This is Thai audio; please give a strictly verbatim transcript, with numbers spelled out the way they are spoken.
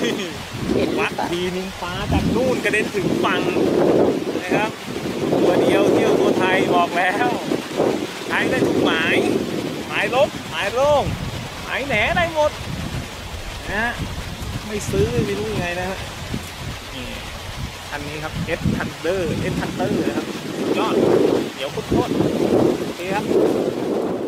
วัดทีนึงฟ้าจากนู่นกระเด็นถึงฝั่งนะครับตัวเดียวเที่ยวตัวไทยบอกแล้วใช้ได้ทุกหมายหมายลบหมายโร่งหมายแหนได้หมดนะฮะไม่ซื้อไม่รู้ยังไงนะฮะนี่คันนี้ครับ S Thunder S Thunder นะครับยอดเดี๋ยวโคตรโอเคครับ